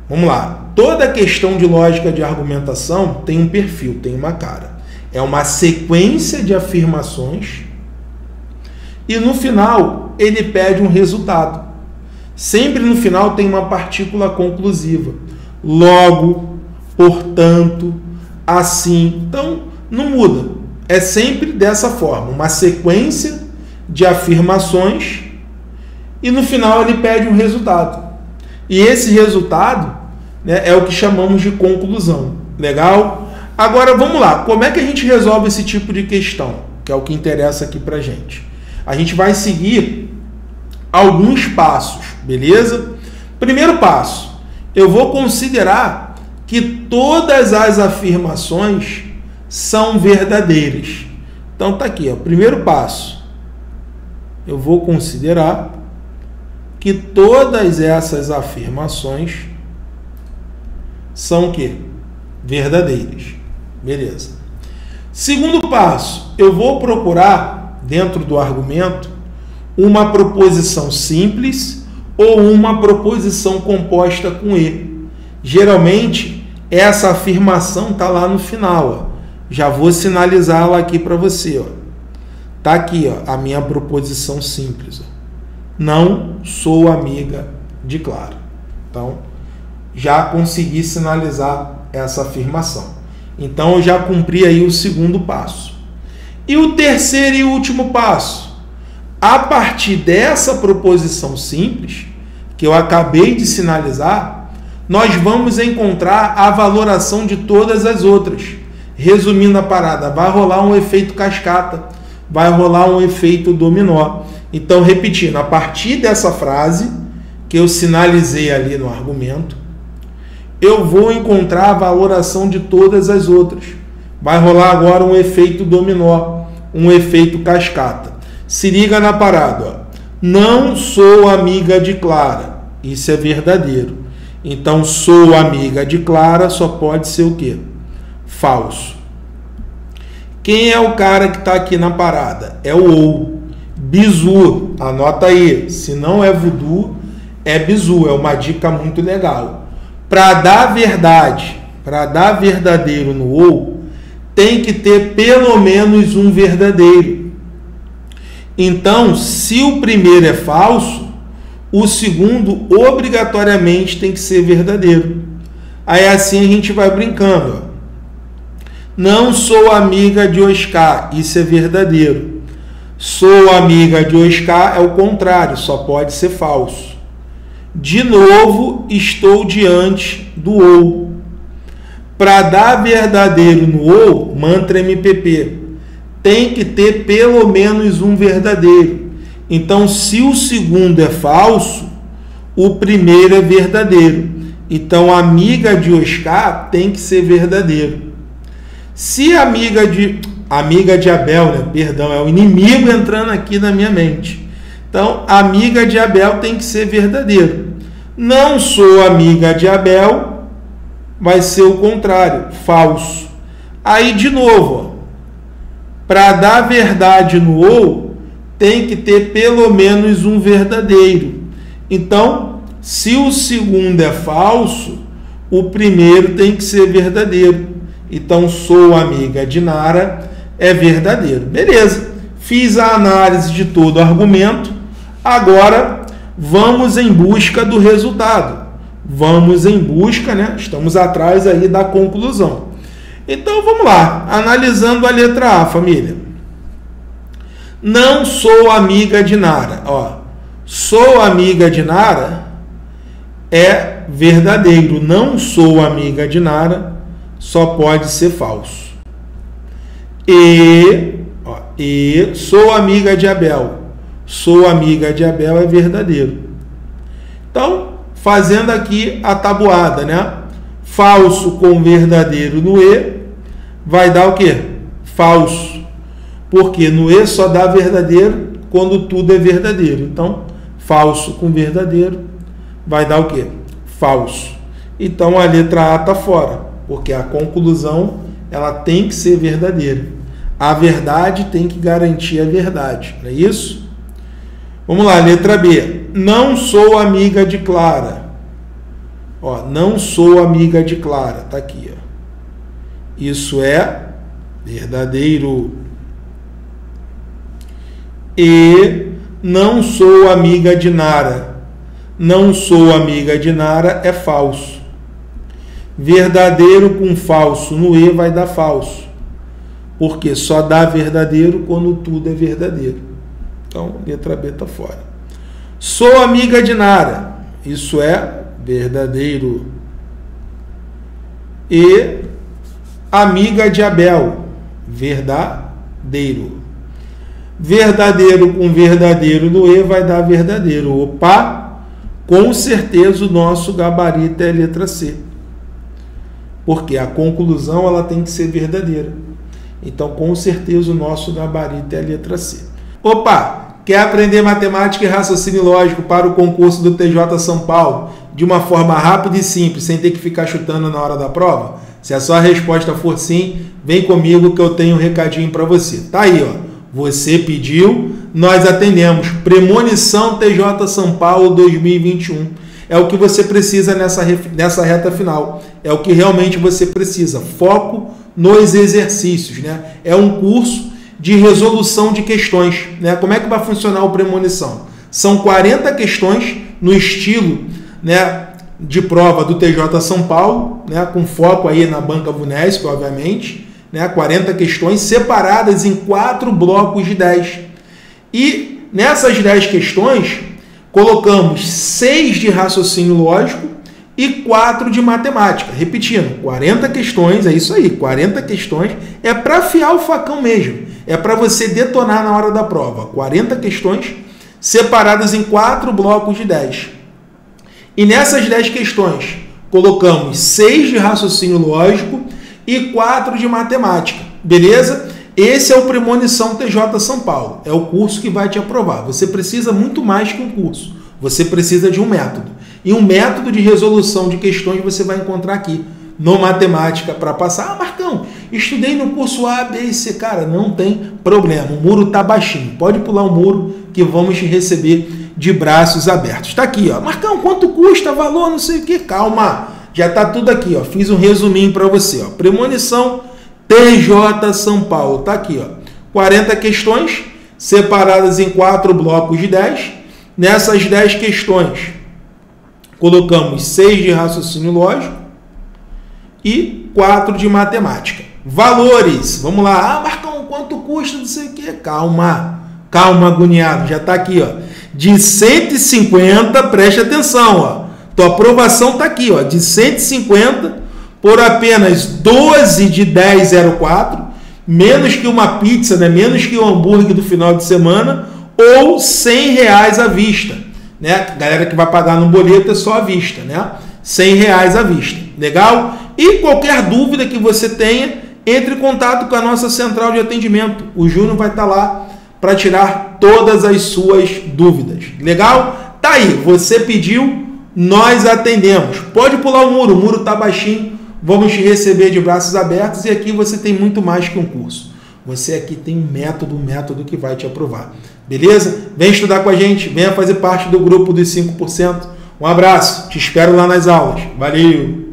Vamos lá. Toda questão de lógica de argumentação tem um perfil, tem uma cara. É uma sequência de afirmações e no final ele pede um resultado. Sempre no final tem uma partícula conclusiva. Logo, portanto, assim. Então, não muda. É sempre dessa forma. Uma sequência de afirmações e no final ele pede um resultado. E esse resultado, né, é o que chamamos de conclusão. Legal? Agora, vamos lá. Como é que a gente resolve esse tipo de questão? Que é o que interessa aqui pra gente. A gente vai seguir alguns passos, beleza? Primeiro passo, eu vou considerar que todas as afirmações são verdadeiras. Então tá aqui, ó, primeiro passo. Eu vou considerar que todas essas afirmações são o quê? Verdadeiras. Beleza. Segundo passo, eu vou procurar dentro do argumento uma proposição simples ou uma proposição composta com e. Geralmente, essa afirmação está lá no final. Ó. Já vou sinalizá-la aqui para você. Está aqui, ó, a minha proposição simples. Ó. Não sou amiga de Clara. Então, já consegui sinalizar essa afirmação. Então, eu já cumpri aí o segundo passo. E o terceiro e último passo? A partir dessa proposição simples, que eu acabei de sinalizar, nós vamos encontrar a valoração de todas as outras. Resumindo a parada, vai rolar um efeito cascata, vai rolar um efeito dominó. Então, repetindo, a partir dessa frase, que eu sinalizei ali no argumento, eu vou encontrar a valoração de todas as outras. Vai rolar agora um efeito dominó, um efeito cascata. Se liga na parada. Ó. Não sou amiga de Clara. Isso é verdadeiro. Então, sou amiga de Clara só pode ser o quê? Falso. Quem é o cara que está aqui na parada? É o ou. Bizu. Anota aí. Se não é voodoo, é bizu. É uma dica muito legal. Para dar verdade, para dar verdadeiro no ou, tem que ter pelo menos um verdadeiro. Então, se o primeiro é falso, o segundo obrigatoriamente tem que ser verdadeiro. Aí assim a gente vai brincando. Ó. Não sou amiga de Oscar, isso é verdadeiro. Sou amiga de Oscar é o contrário, só pode ser falso. De novo, estou diante do ou. Para dar verdadeiro no ou, mantra MPP, tem que ter pelo menos um verdadeiro. Então, se o segundo é falso, o primeiro é verdadeiro. Então, amiga de Oscar tem que ser verdadeiro. Se amiga de Abel, né? Perdão, é o inimigo entrando aqui na minha mente. Então, amiga de Abel tem que ser verdadeiro. Não sou amiga de Abel, vai ser o contrário, falso. Aí, de novo, para dar verdade no ou, tem que ter pelo menos um verdadeiro. Então, se o segundo é falso, o primeiro tem que ser verdadeiro. Então, sou amiga de Nara é verdadeiro. Beleza, fiz a análise de todo o argumento. Agora, vamos em busca do resultado. Vamos em busca, né? Estamos atrás aí da conclusão. Então, vamos lá. Analisando a letra A, família. Não sou amiga de Nara. Ó, sou amiga de Nara é verdadeiro. Não sou amiga de Nara só pode ser falso. E sou amiga de Abel. Sou amiga de Abel é verdadeiro. Então, fazendo aqui a tabuada, né? Falso com verdadeiro no E vai dar o quê? Falso. Porque no E só dá verdadeiro quando tudo é verdadeiro. Então, falso com verdadeiro vai dar o quê? Falso. Então, a letra A está fora, porque a conclusão ela tem que ser verdadeira. A verdade tem que garantir a verdade, não é isso? Vamos lá, letra B. Não sou amiga de Clara. Ó, não sou amiga de Clara. Tá aqui, ó. Isso é verdadeiro. E não sou amiga de Nara. Não sou amiga de Nara é falso. Verdadeiro com falso no E vai dar falso. Porque só dá verdadeiro quando tudo é verdadeiro. Então, letra B está fora. Sou amiga de Nara. Isso é verdadeiro. E amiga de Abel. Verdadeiro. Verdadeiro com verdadeiro no E vai dar verdadeiro. Opa, com certeza o nosso gabarito é a letra C. Porque a conclusão ela tem que ser verdadeira. Então, com certeza o nosso gabarito é a letra C. Opa, quer aprender matemática e raciocínio lógico para o concurso do TJ São Paulo de uma forma rápida e simples, sem ter que ficar chutando na hora da prova? Se a sua resposta for sim, vem comigo que eu tenho um recadinho para você. Tá aí, ó. Você pediu, nós atendemos. Premonição TJ São Paulo 2021. É o que você precisa nessa reta final. É o que realmente você precisa. Foco nos exercícios, né? É um curso de resolução de questões, né? Como é que vai funcionar o Premonição? São 40 questões no estilo, né, de prova do TJ São Paulo, né, com foco aí na banca VUNESP, obviamente, né, 40 questões separadas em 4 blocos de 10. E nessas 10 questões, colocamos 6 de raciocínio lógico e 4 de matemática. Repetindo, 40 questões, é isso aí, 40 questões é para afiar o facão mesmo. É para você detonar na hora da prova. 40 questões separadas em 4 blocos de 10. E nessas 10 questões, colocamos 6 de raciocínio lógico e 4 de matemática. Beleza? Esse é o Premonição TJ São Paulo. É o curso que vai te aprovar. Você precisa muito mais que um curso. Você precisa de um método. E um método de resolução de questões você vai encontrar aqui no Matemática para passar. Ah, Marcão, estudei no curso A, B e C. Cara, não tem problema. O muro está baixinho. Pode pular o muro que vamos te receber de braços abertos. Está aqui, ó. Marcão, quanto custa, valor, não sei o que. Calma, já está tudo aqui, ó. Fiz um resuminho para você, ó. Premonição TJ São Paulo. Está aqui, ó. 40 questões separadas em 4 blocos de 10. Nessas 10 questões, colocamos 6 de raciocínio lógico e 4 de matemática. Valores, vamos lá. Ah, Marcão, quanto custa, não sei o que. Calma, calma, agoniado. Já está aqui, ó. De 150, preste atenção, ó. Tua aprovação está aqui, ó. De 150 por apenas 12 de 10,04, menos que uma pizza, né? Menos que um hambúrguer do final de semana, ou R$100 à vista, né? Galera que vai pagar no boleto é só à vista, né? R$100 à vista. Legal? E qualquer dúvida que você tenha, entre em contato com a nossa central de atendimento. O Júnior vai estar lá para tirar todas as suas dúvidas. Legal? Tá aí, você pediu, nós atendemos. Pode pular o muro está baixinho, vamos te receber de braços abertos e aqui você tem muito mais que um curso. Você aqui tem um método que vai te aprovar. Beleza? Vem estudar com a gente, venha fazer parte do grupo dos 5%. Um abraço, te espero lá nas aulas. Valeu!